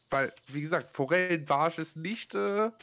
weil, wie gesagt, Forellenbarsch ist nicht,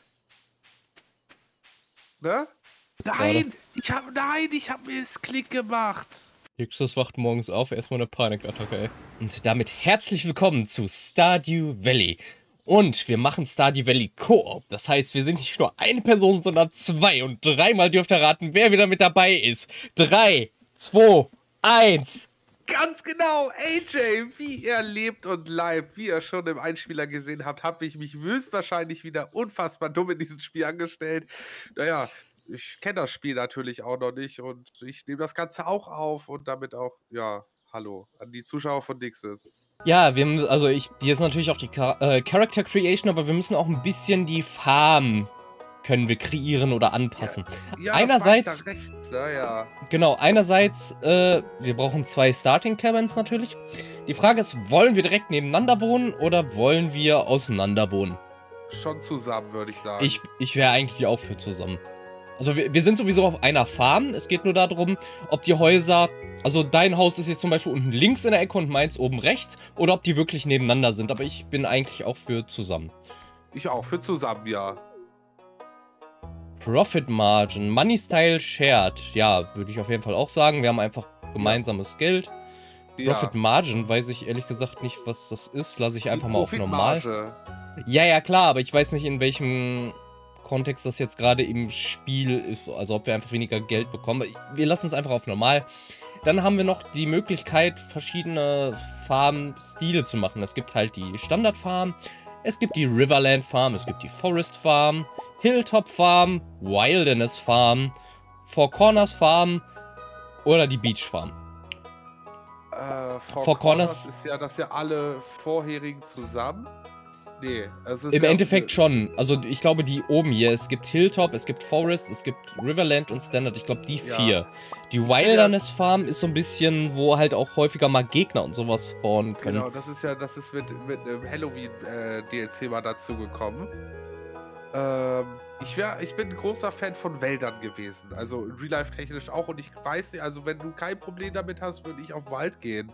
ne? Jetzt gerade. Nein, ich hab mir das Klick gemacht. Justus wacht morgens auf, erstmal eine Panikattacke, ey. Und damit herzlich willkommen zu Stardew Valley. Und wir machen Stardew Valley Koop. Das heißt, wir sind nicht nur eine Person, sondern zwei. Und dreimal dürft ihr raten, wer wieder mit dabei ist. 3, 2, 1. Ganz genau, AJ, wie er lebt und leibt, wie ihr schon im Einspieler gesehen habt, habe ich mich höchstwahrscheinlich wieder unfassbar dumm in diesem Spiel angestellt. Naja, ich kenne das Spiel natürlich auch noch nicht und ich nehme das Ganze auch auf und damit auch, ja, hallo an die Zuschauer von Dixis. Ja, hier ist natürlich auch die Character Creation, aber wir müssen auch ein bisschen die Farm können wir kreieren oder Ja, anpassen. ja, das war ich da Einerseits, recht, naja. genau, wir brauchen 2 Starting Cabins natürlich. Die Frage ist, wollen wir direkt nebeneinander wohnen oder wollen wir auseinander wohnen? Schon zusammen, würde ich sagen. Ich wäre eigentlich auch für zusammen. Also wir sind sowieso auf einer Farm. Es geht nur darum, ob die Häuser, also dein Haus ist jetzt zum Beispiel unten links in der Ecke und meins oben rechts, oder ob die wirklich nebeneinander sind. Aber ich bin eigentlich auch für zusammen. Ich auch, für zusammen, ja. Profit Margin, Money Style Shared. Ja, würde ich auf jeden Fall auch sagen. Wir haben einfach gemeinsames Geld. Profit Ja. Margin, weiß ich ehrlich gesagt nicht, was das ist. Lasse ich einfach Die mal auf normal. Profitmarge. Ja, klar, aber ich weiß nicht, in welchem Kontext das jetzt gerade im Spiel ist. Also ob wir einfach weniger Geld bekommen. Wir lassen es einfach auf normal. Dann haben wir noch die Möglichkeit, verschiedene Farmstile zu machen. Es gibt halt die Standard-Farm, es gibt die Riverland Farm, es gibt die Forest Farm, Hilltop Farm, Wilderness Farm, Four Corners Farm oder die Beach Farm. Four Corners ist ja, dass ja alle vorherigen zusammen. Nee, es ist Im ja. Endeffekt schon. Also ich glaube, die oben hier, es gibt Hilltop, es gibt Forest, es gibt Riverland und Standard. Ich glaube, die 4. Ja. Die Wilderness Farm ist so ein bisschen, wo halt auch häufiger mal Gegner und sowas spawnen können. Genau, das ist mit einem Halloween-DLC mal dazu gekommen. Ich bin ein großer Fan von Wäldern gewesen. Also Real-Life-technisch auch. Und ich weiß nicht, also wenn du kein Problem damit hast, würde ich auf Wald gehen.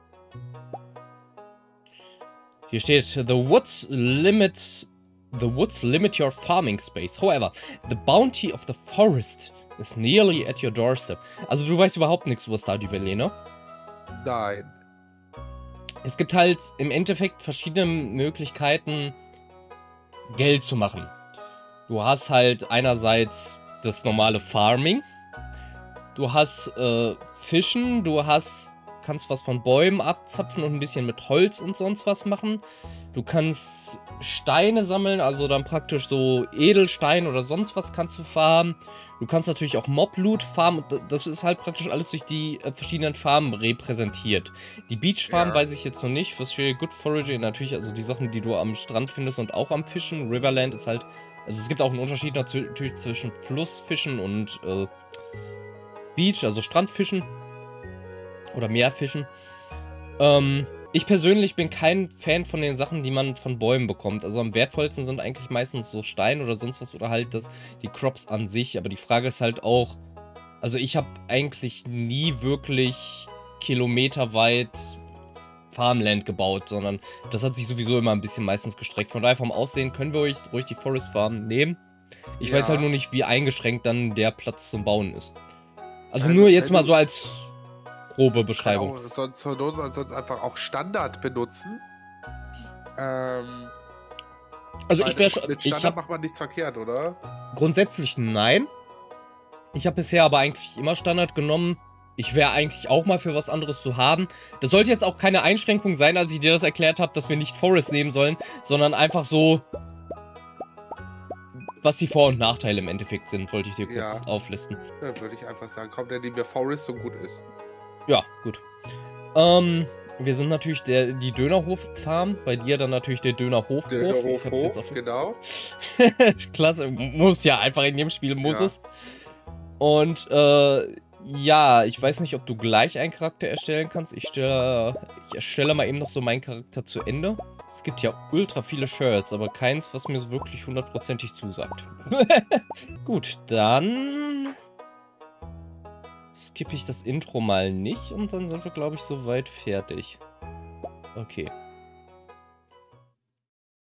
Hier steht, the woods limit your farming space. However, the bounty of the forest is nearly at your doorstep. Also du weißt überhaupt nichts über Stardew Valley, ne? Nein. Es gibt halt im Endeffekt verschiedene Möglichkeiten, Geld zu machen. Du hast halt einerseits das normale Farming. Du hast Fischen, kannst was von Bäumen abzapfen und ein bisschen mit Holz und sonst was machen. Du kannst Steine sammeln, also dann praktisch so Edelstein oder sonst was kannst du farmen. Du kannst natürlich auch Mob-Loot farmen und das ist halt praktisch alles durch die verschiedenen Farmen repräsentiert. Die Beach Farm weiß ich jetzt noch nicht. Für Good Foraging natürlich, also die Sachen, die du am Strand findest und auch am Fischen. Riverland ist halt, also es gibt auch einen Unterschied natürlich zwischen Flussfischen und Beach, also Strandfischen. Oder Meerfischen. Ich persönlich bin kein Fan von den Sachen, die man von Bäumen bekommt. Also am wertvollsten sind eigentlich meistens so Stein oder sonst was oder halt die Crops an sich. Aber die Frage ist halt auch, also ich habe eigentlich nie wirklich kilometerweit Farmland gebaut, sondern das hat sich sowieso immer ein bisschen meistens gestreckt. Von daher vom Aussehen können wir ruhig die Forest Farm nehmen. Ich weiß halt nur nicht, wie eingeschränkt dann der Platz zum Bauen ist. Also nur jetzt mal so als grobe Beschreibung. Genau, sonst einfach auch Standard benutzen. Also ich wäre schon. Mit Standard macht man nichts verkehrt, oder? Grundsätzlich nein. Ich habe bisher aber eigentlich immer Standard genommen. Ich wäre eigentlich auch mal für was anderes zu haben. Das sollte jetzt auch keine Einschränkung sein, als ich dir das erklärt habe, dass wir nicht Forest nehmen sollen, sondern einfach so, was die Vor- und Nachteile im Endeffekt sind, wollte ich dir kurz auflisten. Dann würde ich einfach sagen, komm, der nehmen wir Forest und gut ist. Ja, gut. Wir sind natürlich die Dönerhof-Farm. Bei dir dann natürlich der Dönerhof. Ich hab's jetzt auf genau. Klasse, muss ja, einfach in jedem Spiel muss es. Und, ja, ich weiß nicht, ob du gleich einen Charakter erstellen kannst. Ich erstelle mal eben noch so meinen Charakter zu Ende. Es gibt ja ultra viele Shirts, aber keins, was mir so wirklich hundertprozentig zusagt. Gut, dann skippe ich das Intro mal nicht und dann sind wir, glaube ich, soweit fertig. Okay.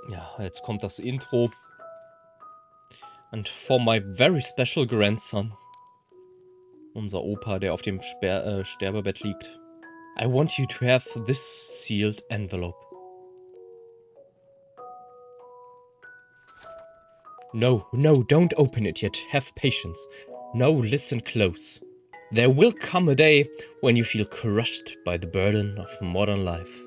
Ja, jetzt kommt das Intro. And for my very special grandson. Unser Opa, der auf dem Sterbebett liegt. I want you to have this sealed envelope. No, no, don't open it yet. Have patience. No, listen close. There will come a day when you feel crushed by the burden of modern life.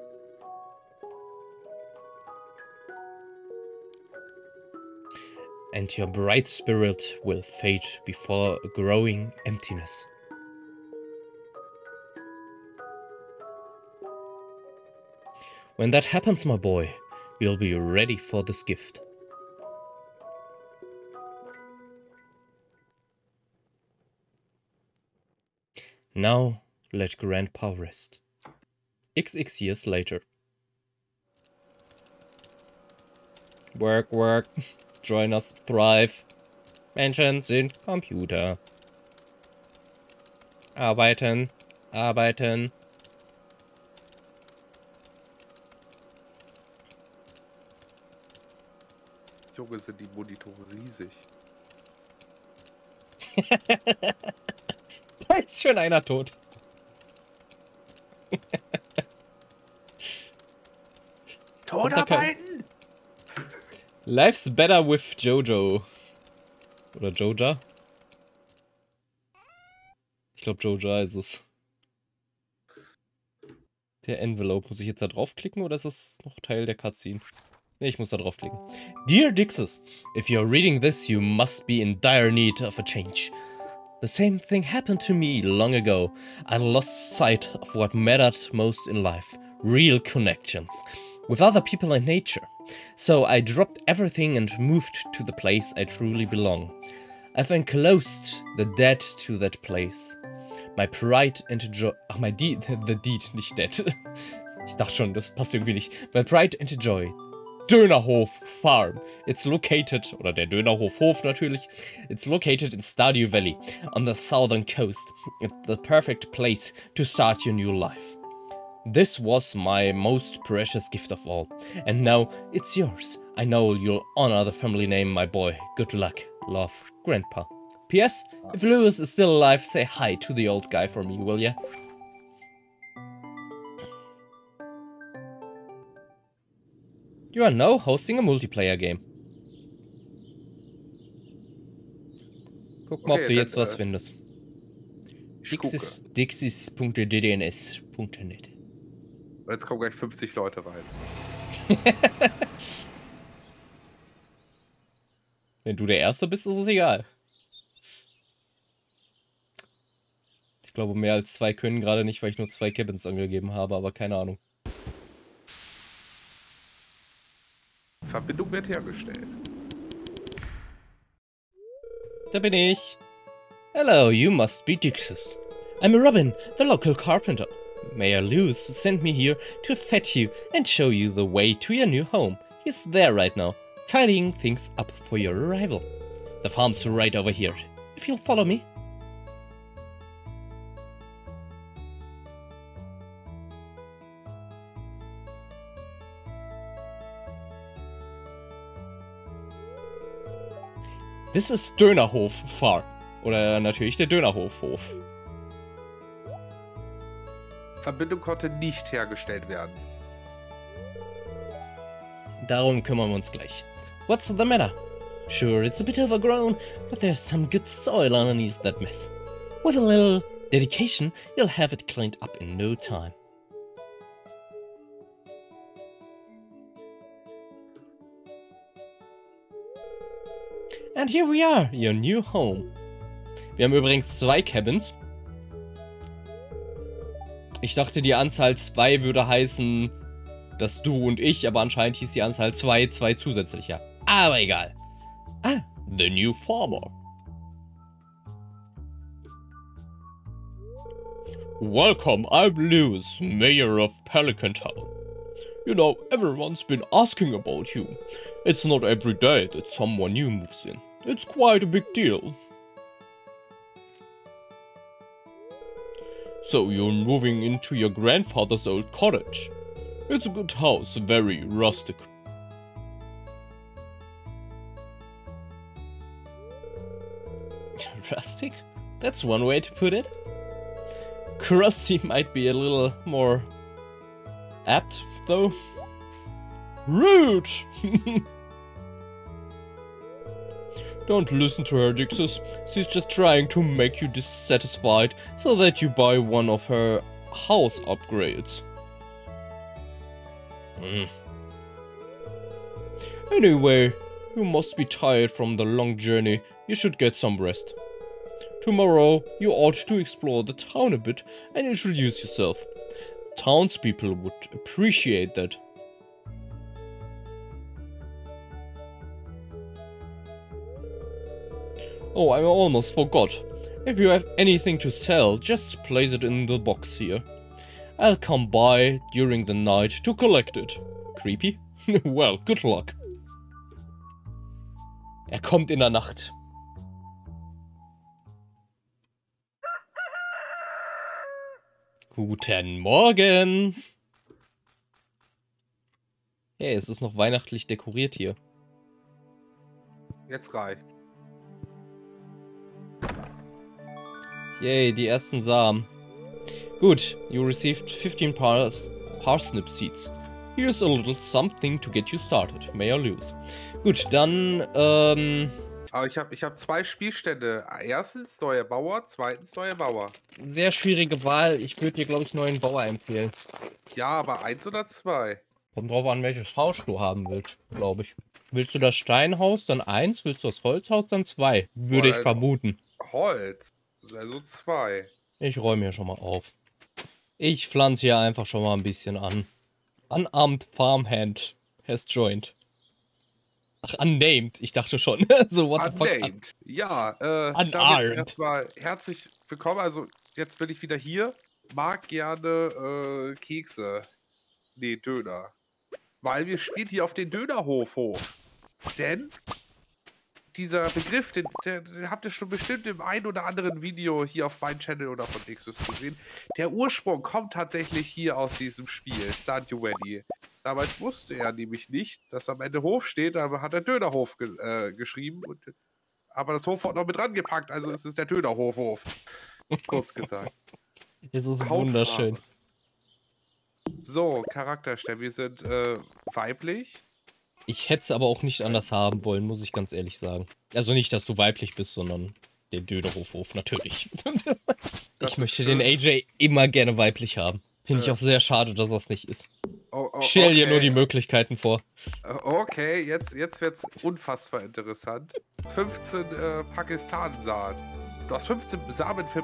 And your bright spirit will fade before a growing emptiness. When that happens, my boy, you'll be ready for this gift. Now, let Grandpa rest. XX years later. Work, work. Join us, thrive. Menschen sind Computer. Arbeiten, arbeiten. Junge, sind die Monitore riesig. Da ist schon einer tot. Todarbeiten! Life's better with Jojo. Oder Joja? Ich glaube Joja ist es. Der Envelope. Muss ich jetzt da draufklicken oder ist das noch Teil der Cutscene? Ne, ich muss da draufklicken. Dear Dixus, if you're reading this, you must be in dire need of a change. The same thing happened to me long ago. I lost sight of what mattered most in life. Real connections. With other people and nature. So I dropped everything and moved to the place I truly belong. I've enclosed the dead to that place. My pride and joy... Ach, my deed... The deed, nicht dead. Ich dachte schon, das passt irgendwie nicht. My pride and joy. Dönerhof Farm. It's located... Oder der Dönerhof Hof natürlich. It's located in Stardew Valley. On the southern coast. It's the perfect place to start your new life. This was my most precious gift of all, and now it's yours. I know you'll honor the family name, my boy. Good luck. Love, Grandpa. P.S. If Lewis is still alive, say hi to the old guy for me, will ya? You are now hosting a multiplayer game. Guck mal, ob du jetzt was findest. Dixis.ddns.net. Jetzt kommen gleich 50 Leute rein. Wenn du der Erste bist, ist es egal. Ich glaube, mehr als 2 können gerade nicht, weil ich nur 2 Cabins angegeben habe, aber keine Ahnung. Verbindung wird hergestellt. Da bin ich. Hello, you must be Dixus. I'm Robin, the local carpenter. Mayor Lewis sent me here to fetch you and show you the way to your new home. He's there right now, tidying things up for your arrival. The farm's right over here, if you'll follow me. This is Dönerhof Farm. Oder natürlich der Dönerhof Hof. Verbindung konnte nicht hergestellt werden. Darum kümmern wir uns gleich. What's the matter? Sure, it's a bit overgrown, but there's some good soil underneath that mess. With a little dedication, you'll have it cleaned up in no time. And here we are, your new home. Wir haben übrigens 2 Cabins. Ich dachte, die Anzahl 2 würde heißen, dass du und ich, aber anscheinend hieß die Anzahl 2 zusätzlicher. Aber egal. Ah, the new farmer. Welcome, I'm Lewis, mayor of Pelican Town. You know, everyone's been asking about you. It's not every day that someone new moves in. It's quite a big deal. So you're moving into your grandfather's old cottage. It's a good house, very rustic. Rustic? That's one way to put it. Crusty might be a little more apt, though. Rude! Don't listen to her, Dixus. She's just trying to make you dissatisfied so that you buy one of her house upgrades. Anyway, you must be tired from the long journey. You should get some rest. Tomorrow, you ought to explore the town a bit and introduce yourself. Townspeople would appreciate that. Oh, I almost forgot. If you have anything to sell, just place it in the box here. I'll come by during the night to collect it. Creepy? Well, good luck. Er kommt in der Nacht. Guten Morgen! Hey, es ist noch weihnachtlich dekoriert hier. Jetzt reicht's. Yay, die ersten Samen. Gut, you received 15 parsnip seeds. Here's a little something to get you started. May I lose. Gut, dann, Aber ich hab 2 Spielstände. Erstens neuer Bauer, zweitens neuer Bauer. sehr schwierige Wahl. Ich würde dir, glaube ich, neuen Bauer empfehlen. Ja, aber 1 oder 2? Kommt drauf an, welches Haus du haben willst, glaube ich. Willst du das Steinhaus, dann 1. Willst du das Holzhaus, dann 2. Würde ich vermuten. Holz. Also 2. Ich räume hier schon mal auf. Ich pflanze hier einfach schon mal ein bisschen an. Unarmed Farmhand has joined. Ach, unnamed. Ich dachte schon. So, what the fuck? Unnamed. Ja, Unarmed. damit erstmal herzlich willkommen. Also, jetzt bin ich wieder hier. Mag gerne Kekse. Nee, Döner. Weil wir spielen hier auf den Dönerhof hoch. Denn dieser Begriff, den habt ihr schon bestimmt im ein oder anderen Video hier auf meinem Channel oder von Nexus gesehen. Der Ursprung kommt tatsächlich hier aus diesem Spiel, Stardew Valley. Damals wusste er nämlich nicht, dass am Ende Hof steht, aber hat er Dönerhof geschrieben. Aber das Hofwort noch mit dran gepackt, also ist es der Dönerhof. Kurz gesagt. Es ist wunderschön. So, Charakterstellen. Wir sind weiblich. Ich hätte es aber auch nicht anders haben wollen, muss ich ganz ehrlich sagen. Also nicht, dass du weiblich bist, sondern den Dönerhof natürlich. Ich möchte den AJ immer gerne weiblich haben. Finde ich auch sehr schade, dass das nicht ist. Ich stelle dir nur die Möglichkeiten vor. Okay, jetzt wird's unfassbar interessant. 15 Pakistan-Saat. Du hast 15 Samen für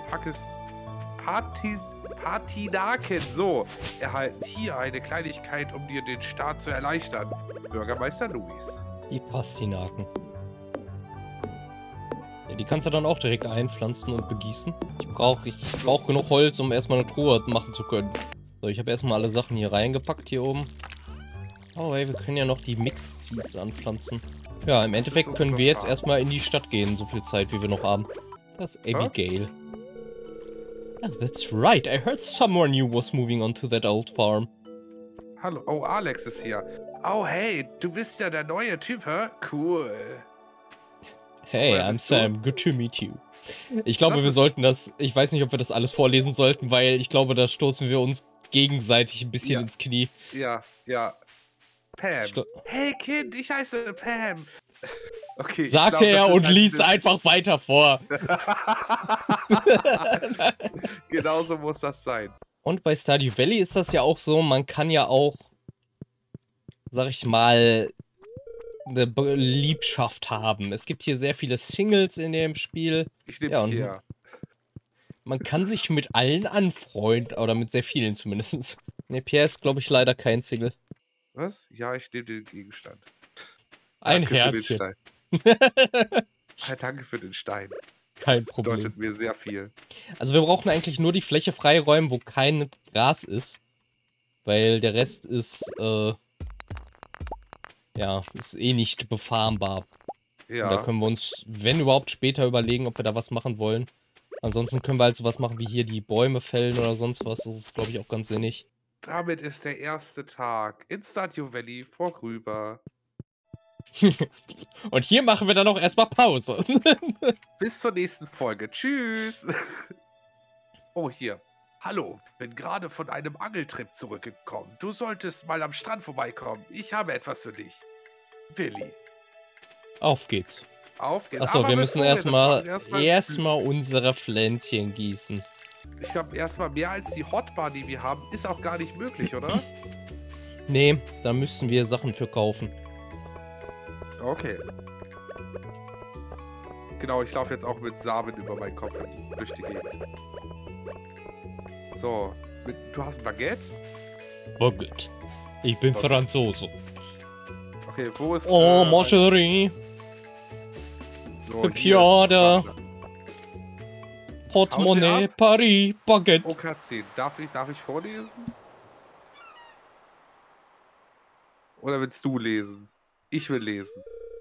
Patinaken, so, erhalten. Hier eine Kleinigkeit, um dir den Start zu erleichtern. Bürgermeister Luis. Die Pastinaken. Ja, die kannst du dann auch direkt einpflanzen und begießen. Ich brauch genug Holz, um erstmal eine Truhe machen zu können. So, ich habe erstmal alle Sachen hier reingepackt, hier oben. Oh, hey, wir können ja noch die Mixed Seeds anpflanzen. Ja, im Endeffekt können wir jetzt erstmal in die Stadt gehen, so viel Zeit, wie wir noch haben. Das ist Abigail. Oh, that's right. I heard someone new was moving on to that old farm. Hallo, oh, Alex ist hier. Oh, hey, du bist ja der neue Typ, hä? Cool. Hey, I'm Sam. Good to meet you. Ich glaube, wir sollten das... Ich weiß nicht, ob wir das alles vorlesen sollten, weil ich glaube, da stoßen wir uns gegenseitig ein bisschen ins Knie. Ja. Pam. Hey, Kind, ich heiße Pam. Okay, sagte er und liest einfach weiter vor. Genauso muss das sein. Und bei Stardew Valley ist das ja auch so, man kann ja auch, sag ich mal, eine Liebschaft haben. Es gibt hier sehr viele Singles in dem Spiel. Ich nehme hier. Man kann sich mit allen anfreunden, oder mit sehr vielen zumindest. Ne, Pierre ist, glaube ich, leider kein Single. Was? Ja, ich nehme den Gegenstand. Ein Herzchen. Danke für den Stein. Kein Problem. Das bedeutet mir sehr viel. Also wir brauchen eigentlich nur die Fläche freiräumen, wo kein Gras ist. Weil der Rest ist, ja, ist eh nicht befahrbar. Ja. Und da können wir uns, wenn überhaupt, später überlegen, ob wir da was machen wollen. Ansonsten können wir halt sowas machen wie hier die Bäume fällen oder sonst was. Das ist, glaube ich, auch ganz sinnig. Damit ist der erste Tag in Stardew Valley vorüber. Und hier machen wir dann auch erstmal Pause. Bis zur nächsten Folge. Tschüss. Oh, hier. Hallo, bin gerade von einem Angeltrip zurückgekommen. Du solltest mal am Strand vorbeikommen. Ich habe etwas für dich. Willi. Auf geht's. Auf geht's. Achso, Aber wir müssen bevor wir das machen, erstmal unsere Pflänzchen gießen. Ich glaube, erstmal mehr als die Hotbar, die wir haben, ist auch gar nicht möglich, oder? Nee, da müssen wir Sachen für kaufen. Okay. Genau, ich laufe jetzt auch mit Samen über meinen Kopf durch die Gegend. So, du hast ein Baguette? Baguette. Ich bin Franzose. Okay, wo ist... Oh, ma chérie. So, Piada. Portemonnaie, Paris, Baguette. OK10. Darf ich vorlesen? Oder willst du lesen? Ich will lesen.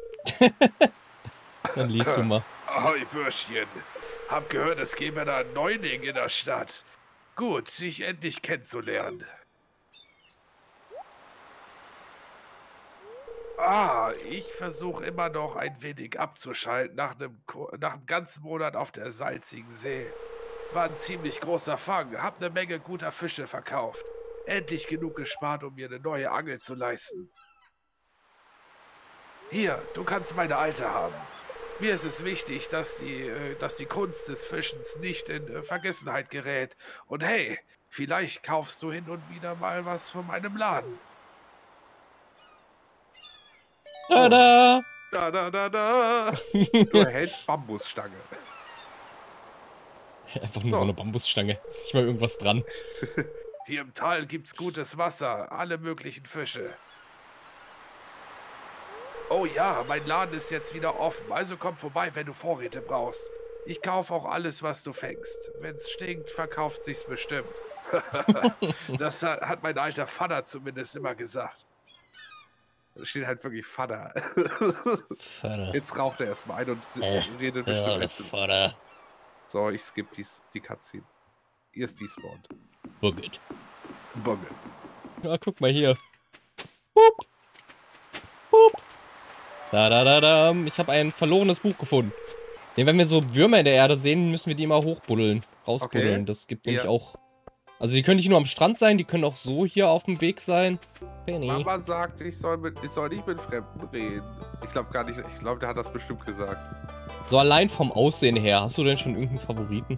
Dann liest du mal. Ahoi, Bürschchen. Hab gehört, es gäbe da einen Neuling in der Stadt. Gut, dich endlich kennenzulernen. Ich versuche immer noch ein wenig abzuschalten nach einem ganzen Monat auf der salzigen See. War ein ziemlich großer Fang, hab eine Menge guter Fische verkauft. Endlich genug gespart, um mir eine neue Angel zu leisten. Hier, du kannst meine alte haben. Mir ist es wichtig, dass die Kunst des Fischens nicht in Vergessenheit gerät. Und hey, vielleicht kaufst du hin und wieder mal was von meinem Laden. Tada! Da. Du erhältst Bambusstange. Einfach nur so eine Bambusstange. Ist nicht mal irgendwas dran. Hier im Tal gibt's gutes Wasser, alle möglichen Fische. Oh ja, mein Laden ist jetzt wieder offen, also komm vorbei, wenn du Vorräte brauchst. Ich kaufe auch alles, was du fängst. Wenn's stinkt, verkauft sich's bestimmt. Das hat mein alter Vater zumindest immer gesagt. Da steht halt wirklich Vater. Vater. Jetzt raucht er erstmal ein und redet bestimmt. Vater. So, ich skippe die Cutscene. Hier ist despawned. Baguette. Baguette. Ja, guck mal hier. Boop. Boop. Da. Ich habe ein verlorenes Buch gefunden. Nee, wenn wir so Würmer in der Erde sehen, müssen wir die immer hochbuddeln. Rausbuddeln. Okay. Das gibt nämlich auch... Also die können nicht nur am Strand sein, die können auch so hier auf dem Weg sein. Penny. Mama sagt, ich soll nicht mit Fremden reden. Ich glaube gar nicht, ich glaube, der hat das bestimmt gesagt. So allein vom Aussehen her, hast du denn schon irgendeinen Favoriten?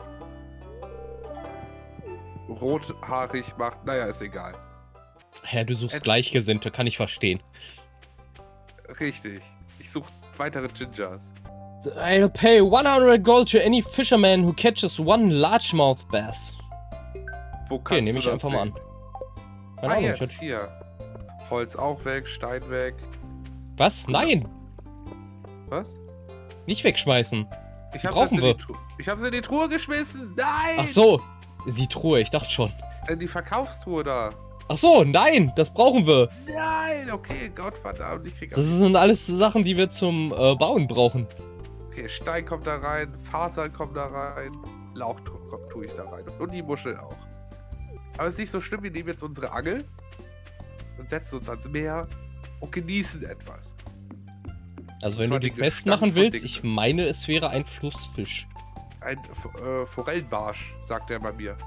Rothaarig macht, naja, ist egal. Ja, du suchst Gleichgesinnte, kann ich verstehen. Richtig. Ich suche weitere Gingers. I'll pay 100 gold to any fisherman who catches one largemouth bass. Okay, nehme ich einfach mal an. Keine Ahnung, jetzt hier. Holz auch weg, Stein weg. Was? Nein! Was? Nicht wegschmeißen. Brauchen wir. Ich habe sie in die Truhe geschmissen. Nein! Ach so, die Truhe, ich dachte schon. Die Verkaufstruhe da. Ach so, nein, das brauchen wir. Nein, okay, Gottverdammt, ich krieg das sind alles Sachen, die wir zum Bauen brauchen. Okay, Stein kommt da rein, Fasern kommt da rein, Lauch tue ich da rein und die Muschel auch. Aber es ist nicht so schlimm, wir nehmen jetzt unsere Angel und setzen uns ans Meer und genießen etwas. Also wenn du die Quest machen willst, ich meine, es wäre ein Flussfisch. Ein Forellenbarsch, sagt er bei mir.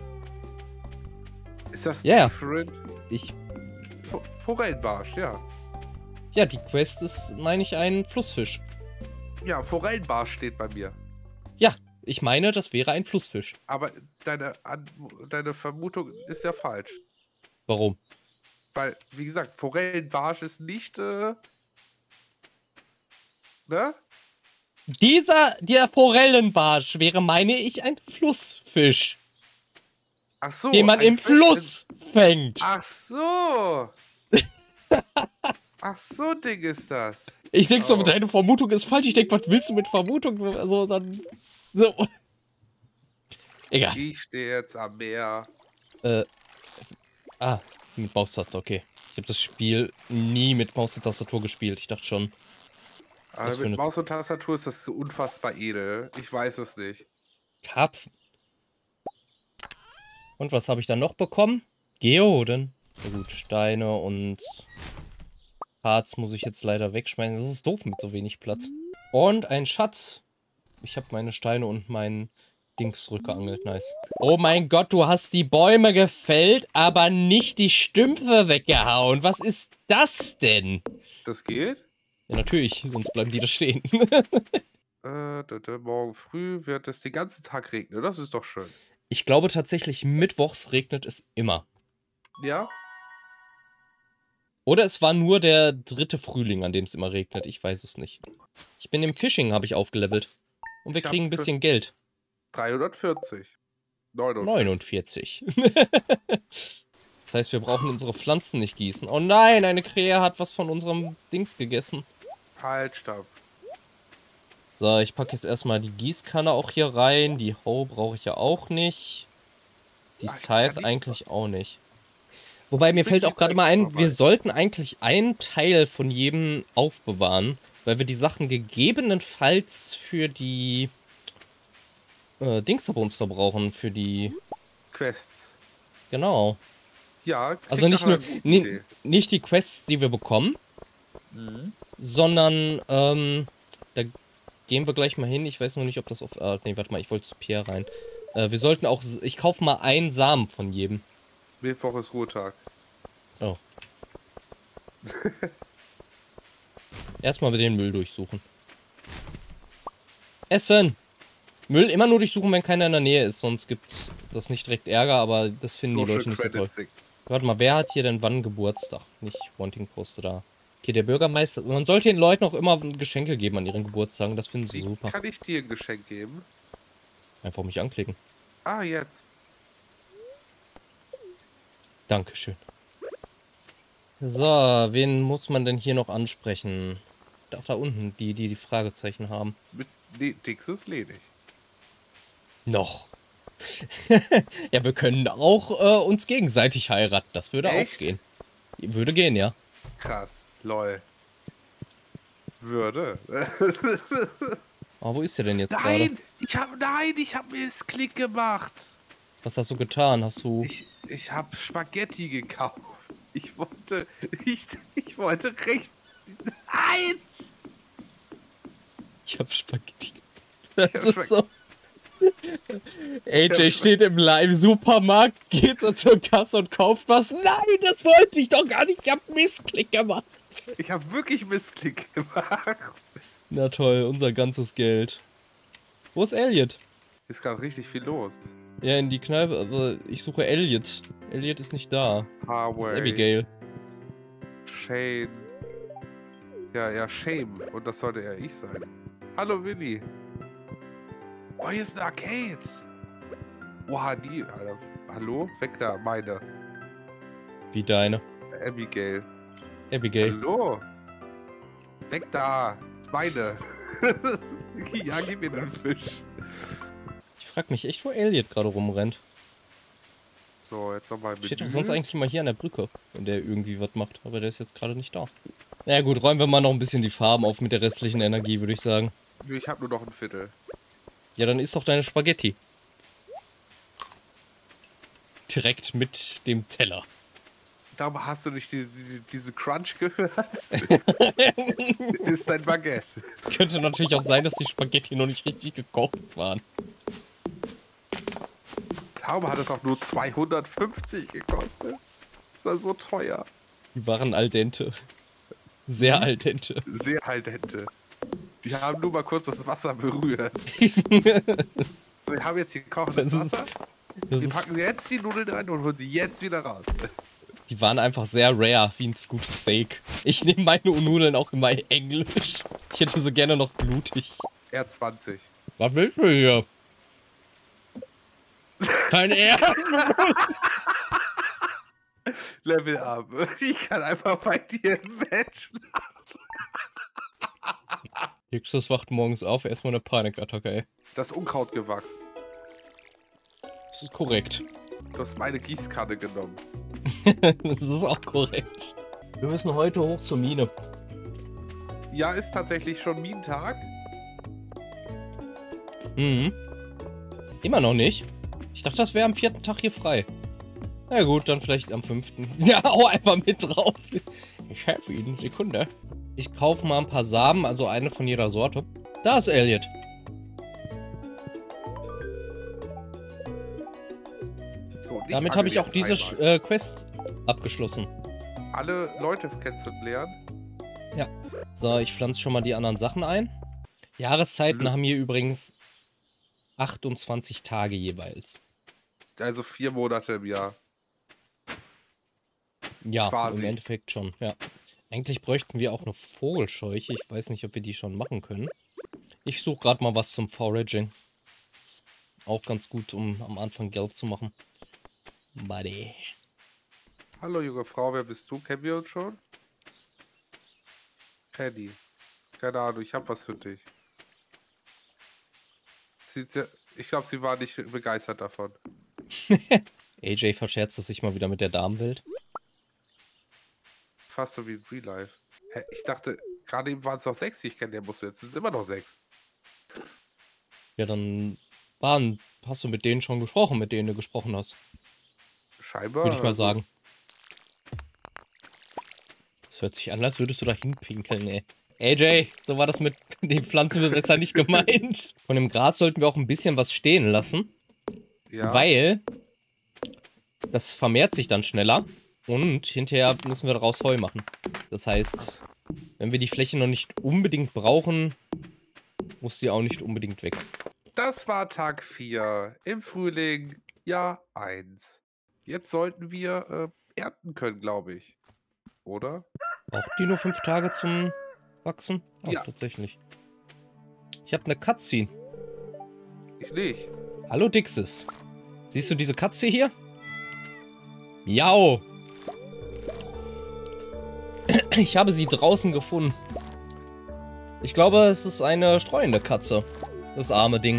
Ist das different? Forellenbarsch, ja. Ja, die Quest ist, meine ich, ein Flussfisch. Ja, Forellenbarsch steht bei mir. Ja, ich meine, das wäre ein Flussfisch. Aber deine Vermutung ist ja falsch. Warum? Weil, wie gesagt, Forellenbarsch ist nicht, ne? Der Forellenbarsch wäre, meine ich, ein Flussfisch. Ach so. Den man im Fluss fängt. Ach so. Ach so, Ding ist das. Ich denke so, deine Vermutung ist falsch. Ich denke, was willst du mit Vermutung? Also dann. So. Egal. Ich stehe jetzt am Meer. Mit Maustaste, okay. Ich habe das Spiel nie mit Maus und Tastatur gespielt. Ich dachte schon. Aber mit Maus und Tastatur ist das so unfassbar edel. Ich weiß es nicht. Karpfen. Und was habe ich dann noch bekommen? Geoden. Na gut, Steine und Parts muss ich jetzt leider wegschmeißen. Das ist doof mit so wenig Platz. Und ein Schatz. Ich habe meine Steine und meinen Dings zurückgeangelt. Nice. Oh mein Gott, du hast die Bäume gefällt, aber nicht die Stümpfe weggehauen. Was ist das denn? Das geht? Ja, natürlich, sonst bleiben die da stehen. Morgen früh wird es den ganzen Tag regnen. Das ist doch schön. Ich glaube tatsächlich, mittwochs regnet es immer. Ja? Oder es war nur der 3. Frühling, an dem es immer regnet. Ich weiß es nicht. Ich bin im Fishing, habe ich aufgelevelt. Und wir kriegen ein bisschen Geld. 340. 49. Das heißt, wir brauchen unsere Pflanzen nicht gießen. Oh nein, eine Krähe hat was von unserem Dings gegessen. Halt, stopp. So, ich packe jetzt erstmal die Gießkanne auch hier rein. Die Hoe brauche ich ja auch nicht. Die Scythe eigentlich auch nicht. Wobei, mir fällt auch gerade mal ein, wir sollten eigentlich einen Teil von jedem aufbewahren, weil wir die Sachen gegebenenfalls für die Dingsabumster brauchen, für die Quests. Genau. Ja, also nicht die Quests, die wir bekommen, sondern, da gehen wir gleich mal hin. Ich weiß noch nicht, ob das auf... nee, warte mal, ich wollte zu Pierre rein. Wir sollten auch... Ich kaufe mal einen Samen von jedem. Mittwoch ist Ruhetag. Oh. Erstmal den Müll durchsuchen. Essen! Müll immer nur durchsuchen, wenn keiner in der Nähe ist, sonst gibt das nicht direkt Ärger, aber das finden die Leute nicht so toll. Warte mal, wer hat hier denn wann Geburtstag? Nicht Wanting Poste da. Okay, der Bürgermeister. Man sollte den Leuten auch immer Geschenke geben an ihren Geburtstagen, das finden sie super. Kann ich dir ein Geschenk geben? Einfach mich anklicken. Ah, jetzt. Dankeschön. So, wen muss man denn hier noch ansprechen? Ach, da unten, die Fragezeichen haben. Nee, Dix ist ledig. Noch. Ja, wir können auch uns gegenseitig heiraten. Das würde auch gehen. Würde gehen, ja. Krass. Lol. Würde. Oh, wo ist der denn jetzt gerade? Nein, ich hab Missklick gemacht. Was hast du getan? Hast du... Ich hab Spaghetti gekauft. Ich wollte recht... Nein! Ich hab Spaghetti gekauft. Das ist so... AJ steht im Supermarkt, geht so zur Kasse und kauft was. Nein, das wollte ich doch gar nicht. Ich hab Missklick gemacht. Ich hab wirklich Missklick gemacht. Na toll, unser ganzes Geld. Wo ist Elliot? Ist gerade richtig viel los. Ja, in die Kneipe, aber ich suche Elliot. Elliot ist nicht da. Das ist Abigail. Shane. Ja, Shame. Und das sollte ja ich sein. Hallo, Willi. Oh, hier ist ein Arcade. Oha, die, Alter. Hallo? Weg da, meine. Wie deine? Abigail. Abigail. Hallo? Weg da. Meine. Ja, gib mir den Fisch. Ich frag mich echt, wo Elliot gerade rumrennt. So, jetzt nochmal mit. Steht doch sonst eigentlich mal hier an der Brücke, wenn der irgendwie was macht. Aber der ist jetzt gerade nicht da. Na ja, gut, räumen wir mal noch ein bisschen die Farben auf mit der restlichen Energie, würde ich sagen. Ich habe nur noch ein Viertel. Ja, dann isst doch deine Spaghetti. Direkt mit dem Teller. Darum hast du nicht diese Crunch gehört? Ist dein Baguette. Könnte natürlich auch sein, dass die Spaghetti noch nicht richtig gekocht waren. Darum hat es auch nur 250 gekostet. Das war so teuer. Die waren al dente. Sehr al dente. Sehr al dente. Die haben nur mal kurz das Wasser berührt. So, wir haben jetzt hier kochendes Wasser. Wir packen jetzt die Nudeln rein und holen sie jetzt wieder raus. Die waren einfach sehr rare, wie ein gutes Steak. Ich nehme meine Nudeln auch immer englisch. Ich hätte so gerne noch blutig. R20. Was willst du hier? Kein R. Level up. Ich kann einfach bei dir im Bett schlafen. Justus wacht morgens auf, erstmal eine Panikattacke, ey. Das Unkrautgewachs. Das ist korrekt. Du hast meine Gießkanne genommen. Das ist auch korrekt. Wir müssen heute hoch zur Mine. Ja, ist tatsächlich schon Minentag. Mhm. Immer noch nicht. Ich dachte, das wäre am 4. Tag hier frei. Na gut, dann vielleicht am 5. Ja, hau einfach mit drauf. Ich helfe Ihnen, Sekunde. Ich kaufe mal ein paar Samen, also eine von jeder Sorte. Da ist Elliot. So, nicht Damit alle habe ich auch jetzt diese einmal. Quest abgeschlossen. Alle Leute kennenzulernen. Ja. So, ich pflanze schon mal die anderen Sachen ein. Jahreszeiten haben hier übrigens 28 Tage jeweils. Also 4 Monate im Jahr. Ja, Quasi. im Endeffekt schon, ja. Eigentlich bräuchten wir auch eine Vogelscheuche. Ich weiß nicht, ob wir die schon machen können. Ich suche gerade mal was zum Foraging. Ist auch ganz gut, um am Anfang Geld zu machen. Buddy. Hallo junge Frau, wer bist du? Kennen wir uns schon? Penny. Keine Ahnung, ich habe was für dich. Ich glaube, sie war nicht begeistert davon. AJ verscherzt es sich mal wieder mit der Damenwelt. Fast so wie in Real Life. Hä, ich dachte, gerade eben waren es noch 6, die ich kennenlernen musste. Jetzt sind es immer noch 6. Ja, dann hast du mit denen schon gesprochen, mit denen du gesprochen hast. Scheinbar. Würde ich mal also, sagen. Das hört sich an, als würdest du da hinpinkeln, ey. AJ, so war das mit den Pflanzenbewässern nicht gemeint. Von dem Gras sollten wir auch ein bisschen was stehen lassen. Ja. Weil das vermehrt sich dann schneller. Und hinterher müssen wir daraus Heu machen. Das heißt, wenn wir die Fläche noch nicht unbedingt brauchen, muss sie auch nicht unbedingt weg. Das war Tag 4 im Frühling, Jahr 1. Jetzt sollten wir ernten können, glaube ich. Oder? Braucht die nur 5 Tage zum Wachsen? Oh, Ja. tatsächlich. Ich habe eine Cutscene. Ich nicht. Hallo Dixis. Siehst du diese Katze hier? Miau. Ich habe sie draußen gefunden. Ich glaube, es ist eine streuende Katze. Das arme Ding.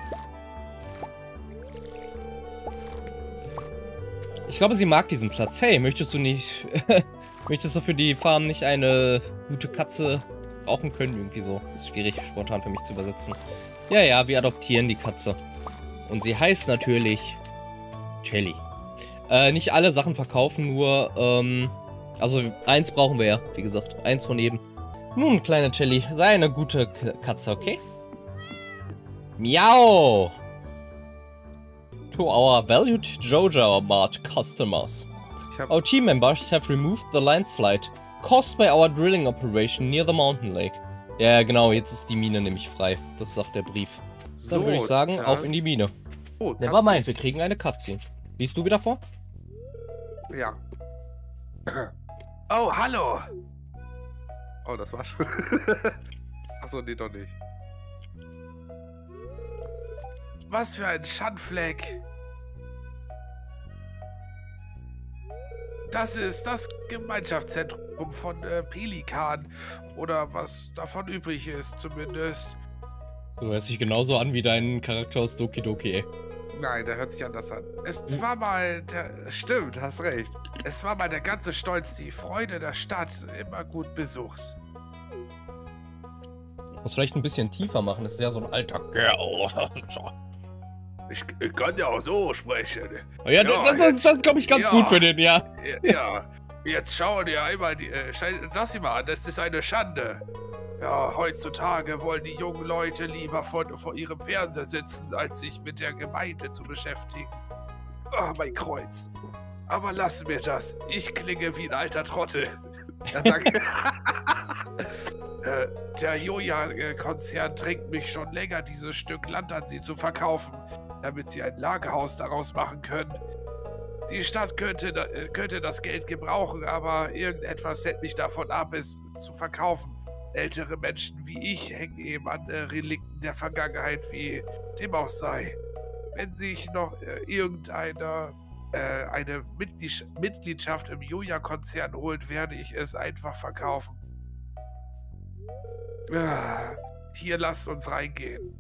Ich glaube, sie mag diesen Platz. Hey, möchtest du nicht... möchtest du für die Farm nicht eine gute Katze brauchen können? Irgendwie so. Ist schwierig, spontan für mich zu übersetzen. Ja, ja, wir adoptieren die Katze. Und sie heißt natürlich... Jelly. Nicht alle Sachen verkaufen, nur... also, eins brauchen wir ja, wie gesagt. Eins von jedem. Nun, kleine Jelly, sei eine gute Katze, okay? Miau! To our valued Joja Mart customers. Our team members have removed the landslide caused by our drilling operation near the mountain lake. Ja, genau, jetzt ist die Mine nämlich frei. Das sagt der Brief. Dann würde ich sagen, auf in die Mine. Oh, Nevermind, wir kriegen eine Cutscene. Liest du wieder vor? Ja. Oh, hallo! Oh, das war schon. Achso, nee, doch nicht. Was für ein Schandfleck! Das ist das Gemeinschaftszentrum von Pelikan. Oder was davon übrig ist, zumindest. Du hörst dich genauso an wie dein Charakter aus Doki Doki, ey. Nein, der hört sich anders an. Es war mal stimmt, hast recht. Es war mal der ganze Stolz, die Freude der Stadt, immer gut besucht. Muss vielleicht ein bisschen tiefer machen, das ist ja so ein alter Girl. Ich kann ja auch so sprechen. Ja, das glaube ich ganz gut für den, ja. Ja, jetzt schau dir einmal das hier mal an, das ist eine Schande. Ja, heutzutage wollen die jungen Leute lieber vor ihrem Fernseher sitzen, als sich mit der Gemeinde zu beschäftigen. Oh, mein Kreuz. Aber lassen wir das. Ich klinge wie ein alter Trottel. Ja, danke. Der Joja-Konzern drängt mich schon länger, dieses Stück Land an sie zu verkaufen, damit sie ein Lagerhaus daraus machen können. Die Stadt könnte das Geld gebrauchen, aber irgendetwas hält mich davon ab, es zu verkaufen. Ältere Menschen wie ich hängen eben an Relikten der Vergangenheit, wie dem auch sei. Wenn sich noch irgendeiner eine Mitgliedschaft im Joja-Konzern holt, werde ich es einfach verkaufen. Hier, lasst uns reingehen.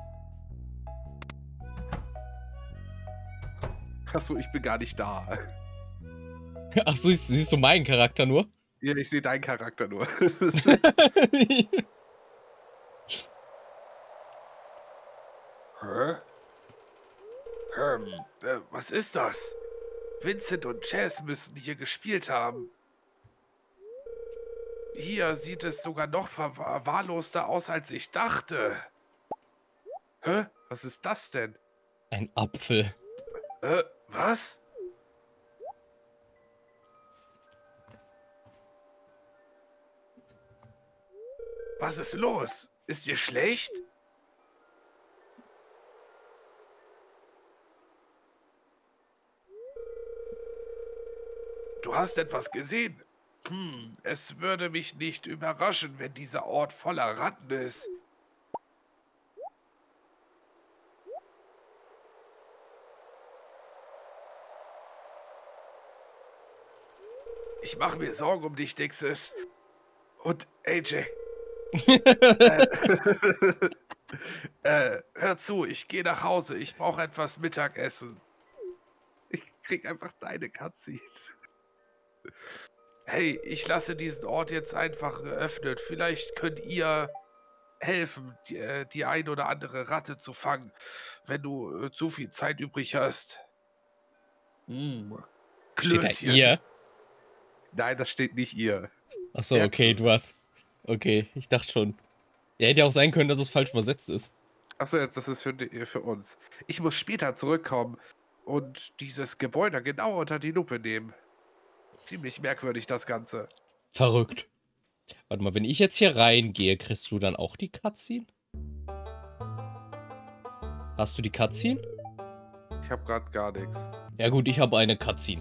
Achso, ich bin gar nicht da. Ach so, siehst du meinen Charakter nur? Ja, ich sehe deinen Charakter nur. Hä? Was ist das? Vincent und Chess müssen hier gespielt haben. Hier sieht es sogar noch verwahrloster aus, als ich dachte. Hä? Was ist das denn? Ein Apfel. Was? Was ist los? Ist dir schlecht? Du hast etwas gesehen? Es würde mich nicht überraschen, wenn dieser Ort voller Ratten ist. Ich mache mir Sorgen um dich, Dixis. Und AJ. Hör zu, ich gehe nach Hause. Ich brauche etwas Mittagessen. Ich krieg einfach deine Cutscenes. Hey, ich lasse diesen Ort jetzt einfach geöffnet. Vielleicht könnt ihr helfen, die ein oder andere Ratte zu fangen, wenn du zu viel Zeit übrig hast. Steht da Klößchen. ihr? Nein, das steht nicht ihr. Achso, okay, du hast... Okay, ich dachte schon. Ja, hätte ja auch sein können, dass es falsch übersetzt ist. Achso, jetzt das ist für uns. Ich muss später zurückkommen und dieses Gebäude genau unter die Lupe nehmen. Ziemlich merkwürdig, das Ganze. Verrückt. Warte mal, wenn ich jetzt hier reingehe, kriegst du dann auch die Cutscene? Hast du die Cutscene? Ich habe gerade gar nichts. Ja gut, ich habe eine Cutscene.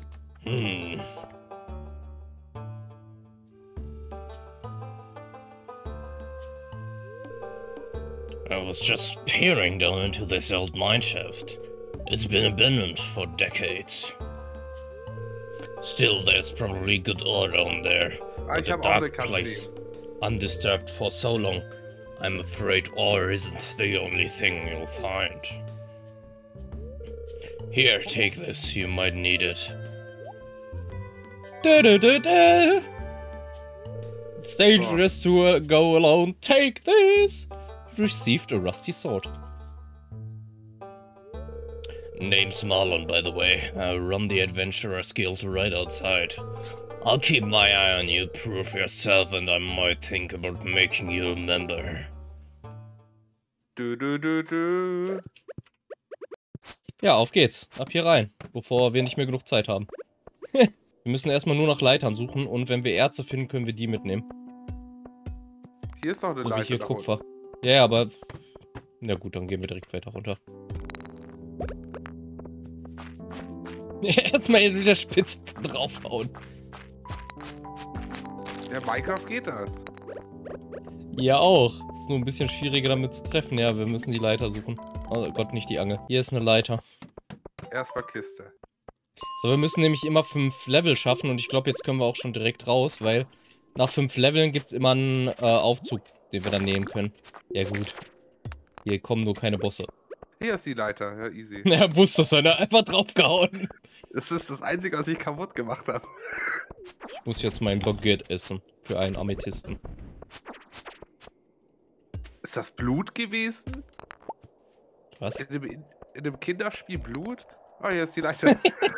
I was just peering down into this old mineshaft. It's been abandoned for decades. Still, there's probably good ore down there. Ich habe auch eine Cutscene. Undisturbed for so long. I'm afraid ore isn't the only thing you'll find. Here, take this. You might need it. Da-da-da-da. It's dangerous to go alone. Take this. Received a rusty sword. Name's Marlon, by the way. I run the Adventurers Guild right outside. I'll keep my eye on you, prove yourself, and I might think about making you a member. Ja, auf geht's. Ab hier rein, bevor wir nicht mehr genug Zeit haben. Wir müssen erstmal nur nach Leitern suchen und wenn wir Erze finden, können wir die mitnehmen. Hier ist noch eine Leiter. Hier da Kupfer. unten. Ja, aber... Na gut, dann gehen wir direkt weiter runter. Jetzt mal wieder spitz draufhauen. Ja, Minecraft geht das. Ja auch. Es ist nur ein bisschen schwieriger damit zu treffen. Ja, wir müssen die Leiter suchen. Oh Gott, nicht die Angel. Hier ist eine Leiter. Erstmal Kiste. So, wir müssen nämlich immer 5 Level schaffen und ich glaube, jetzt können wir auch schon direkt raus, weil nach 5 Leveln gibt es immer einen Aufzug, den wir dann nehmen können. Ja gut. Hier kommen nur keine Bosse. Hier ist die Leiter, ja easy. Er wusste es, er einfach draufgehauen. Das ist das Einzige, was ich kaputt gemacht habe. Ich muss jetzt mein Baguette essen für einen Amethysten. Ist das Blut gewesen? Was? In einem Kinderspiel Blut? Oh, hier ist die Leiter.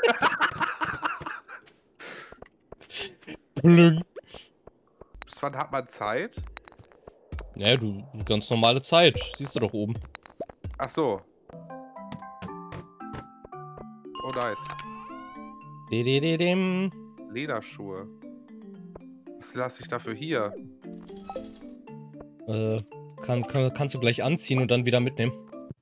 Blüm. Bis wann hat man Zeit? Ja, du, ganz normale Zeit. Siehst du doch oben. Ach so. Oh, nice. Didididim. Lederschuhe. Was lasse ich dafür hier? Kannst du gleich anziehen und dann wieder mitnehmen.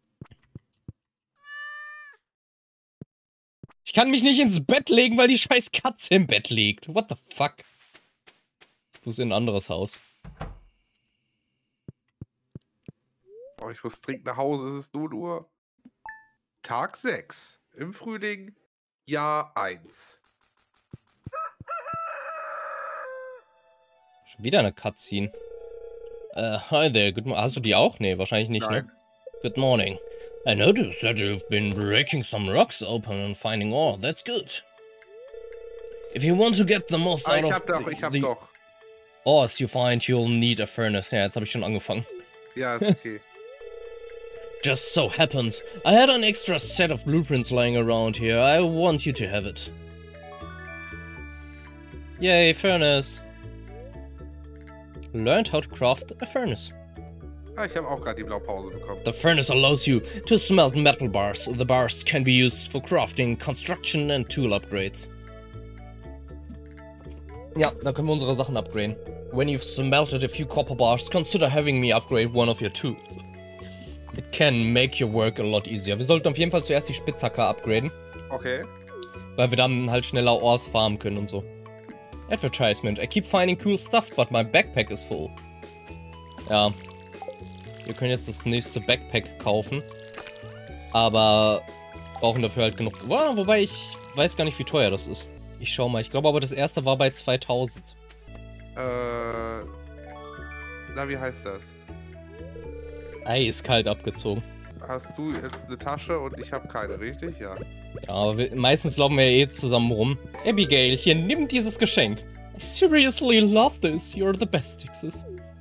Ich kann mich nicht ins Bett legen, weil die scheiß Katze im Bett liegt. What the fuck? Ich muss in ein anderes Haus. Oh, ich muss dringend nach Hause. Es ist nun Uhr. Tag 6. Im Frühling. Jahr 1. Schon wieder eine Cutscene. Hi there, good morning. Hast du die auch? Nee, wahrscheinlich nicht, Nein. ne? Good morning. I noticed that you've been breaking some rocks open and finding ore. That's good. If you want to get the most out Ich of hab the doch. ores you find, you'll need a furnace. Ja, jetzt habe ich schon angefangen. Ja, ist okay. Just so happens, I had an extra set of blueprints lying around here. I want you to have it. Yay, Furnace. Learned how to craft a furnace. Ah, ich habe auch gerade die Blaupause bekommen. The furnace allows you to smelt metal bars. The bars can be used for crafting, construction and tool upgrades. Ja, da können wir unsere Sachen upgraden. When you've smelted a few copper bars, consider having me upgrade one of your tools. It can make your work a lot easier. Wir sollten auf jeden Fall zuerst die Spitzhacke upgraden. Okay. Weil wir dann halt schneller Ores farmen können und so. Advertisement. I keep finding cool stuff, but my backpack is full. Ja. Wir können jetzt das nächste Backpack kaufen. Aber brauchen dafür halt genug. Wobei ich weiß gar nicht, wie teuer das ist. Ich schau mal. Ich glaube aber, das erste war bei 2000. Na, wie heißt das? Eiskalt abgezogen. Hast du jetzt eine Tasche und ich habe keine, richtig? Ja. Ja, aber meistens laufen wir ja eh zusammen rum. Abigail, hier, nimm dieses Geschenk. I seriously love this. You're the best, X's.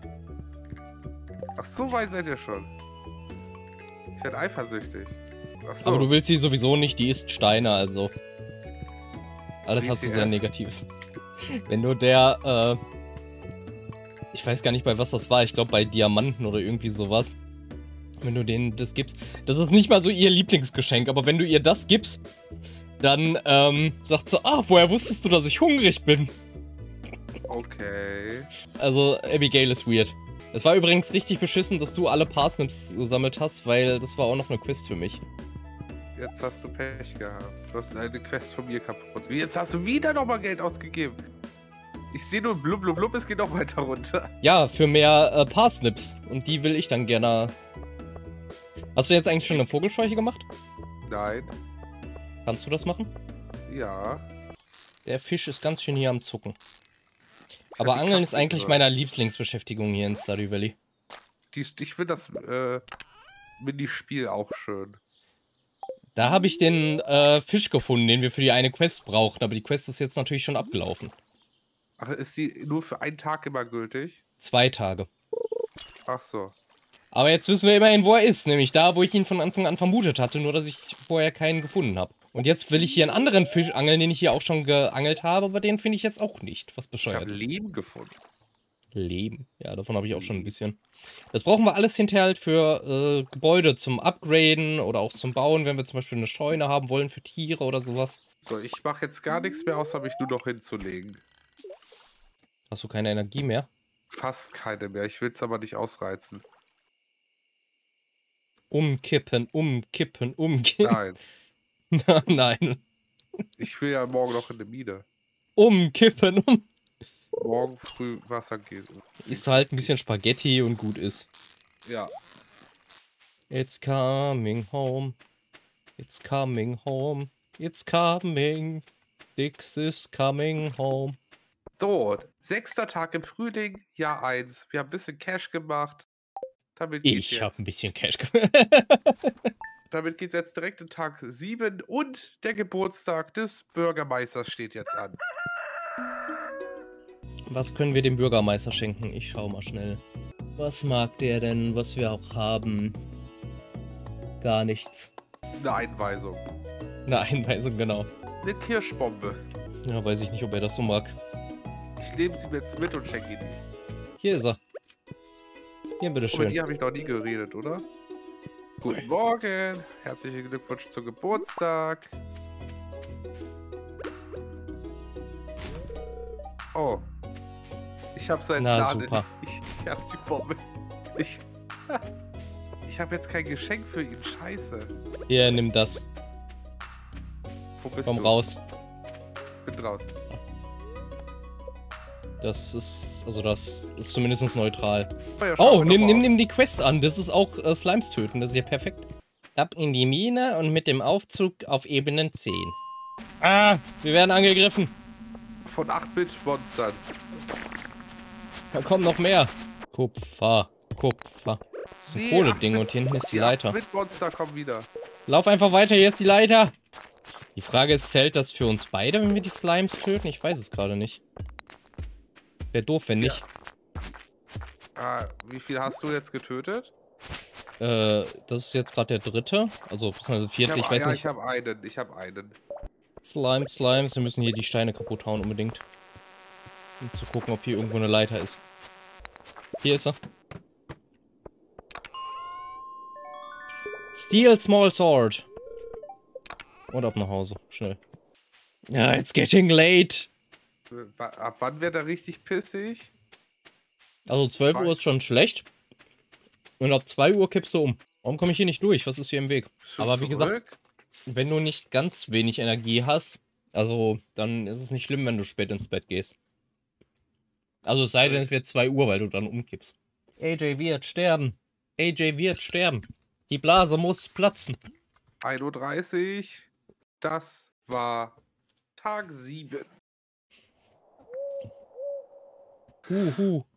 Ach, so weit seid ihr schon. Ich werde eifersüchtig. Ach so. Aber du willst sie sowieso nicht, die isst Steine, also. Alles hat so WTF? sehr Negatives. Wenn nur der, ich weiß gar nicht, bei was das war. Ich glaube, bei Diamanten oder irgendwie sowas. Wenn du denen das gibst. Das ist nicht mal so ihr Lieblingsgeschenk, aber wenn du ihr das gibst, dann, sagt sie, woher wusstest du, dass ich hungrig bin? Okay. Also, Abigail ist weird. Es war übrigens richtig beschissen, dass du alle Parsnips gesammelt hast, weil das war auch noch eine Quest für mich. Jetzt hast du Pech gehabt. Du hast eine Quest von mir kaputt. Jetzt hast du wieder nochmal Geld ausgegeben. Ich sehe nur blub blub blub, es geht noch weiter runter. Ja, für mehr Parsnips. Und die will ich dann gerne. Hast du jetzt eigentlich schon eine Vogelscheuche gemacht? Nein. Kannst du das machen? Ja. Der Fisch ist ganz schön hier am Zucken. Aber Angeln ist eigentlich meine Lieblingsbeschäftigung hier in Stardew Valley. Ich finde das Minispiel auch schön. Da habe ich den Fisch gefunden, den wir für die eine Quest brauchen. Aber die Quest ist jetzt natürlich schon abgelaufen. Ach, ist die nur für einen Tag immer gültig? 2 Tage. Ach so. Aber jetzt wissen wir immerhin, wo er ist. Nämlich da, wo ich ihn von Anfang an vermutet hatte. Nur, dass ich vorher keinen gefunden habe. Und jetzt will ich hier einen anderen Fisch angeln, den ich hier auch schon geangelt habe. Aber den finde ich jetzt auch nicht. Was bescheuert ist. Ich habe Lehm gefunden. Lehm. Ja, davon habe ich auch schon ein bisschen. Das brauchen wir alles hinterher halt für Gebäude zum Upgraden oder auch zum Bauen, wenn wir zum Beispiel eine Scheune haben wollen für Tiere oder sowas. So, ich mache jetzt gar nichts mehr, außer mich nur noch hinzulegen. Hast du keine Energie mehr? Fast keine mehr. Ich will es aber nicht ausreizen. Umkippen, umkippen, umkippen. Nein. Nein. Ich will ja morgen noch in der Mine. Umkippen, Morgen früh Wasser gehen. Isst halt ein bisschen Spaghetti und gut ist. Ja. It's coming home. It's coming home. It's coming. Dix is coming home. So, 6. Tag im Frühling, Jahr 1. Wir haben ein bisschen Cash gemacht. Ich habe ein bisschen Cash gemacht. Damit geht es jetzt direkt in Tag 7 und der Geburtstag des Bürgermeisters steht jetzt an. Was können wir dem Bürgermeister schenken? Ich schau mal schnell. Was mag der denn, was wir auch haben? Gar nichts. Eine Einweisung. Eine Einweisung, genau. Eine Kirschbombe. Ja, weiß ich nicht, ob er das so mag. Ich nehme sie mir jetzt mit und schenke ihn die. Hier ist er. Hier, Über bitteschön. die habe ich noch nie geredet, oder? Guten Morgen. Herzlichen Glückwunsch zum Geburtstag. Oh. Ich habe seinen Na, Laden. super. Ich habe die Bombe. Ich habe jetzt kein Geschenk für ihn. Scheiße. Hier, nimm das. Wo bist Komm du? raus. Bin draußen. Das ist zumindest neutral. Ja, Oh, schauen wir doch mal. nimm die Quest an. Das ist auch Slimes töten. Das ist ja perfekt. Ab in die Mine und mit dem Aufzug auf Ebenen 10. Ah, wir werden angegriffen. Von 8-Bit-Monstern. Da kommen noch mehr. Kupfer, Kupfer. Das ist ein Nee, Kohle-Ding und hinten ist die Leiter. 8-Bit-Monster kommen wieder. Lauf einfach weiter, hier ist die Leiter. Die Frage ist, zählt das für uns beide, wenn wir die Slimes töten? Ich weiß es gerade nicht. Wäre doof, wenn nicht. Wie viel hast du jetzt getötet? Das ist jetzt gerade der 3. Also, beziehungsweise 4. Ich weiß nicht. Ich habe einen. Slimes. Wir müssen hier die Steine kaputt hauen unbedingt. Um zu gucken, ob hier irgendwo eine Leiter ist. Hier ist er. Steel Small Sword. Und ab nach Hause. Schnell. Ja, it's getting late. Ab wann wird er richtig pissig? Also 12 Uhr ist schon schlecht. Und ab 2 Uhr kippst du um. Warum komme ich hier nicht durch? Was ist hier im Weg? Aber wie gesagt, wenn du nicht ganz wenig Energie hast, also dann ist es nicht schlimm, wenn du spät ins Bett gehst. Also es sei denn, es wird 2 Uhr, weil du dann umkippst. AJ wird sterben. AJ wird sterben. Die Blase muss platzen. 1:30 Uhr. Das war Tag 7. Huhu.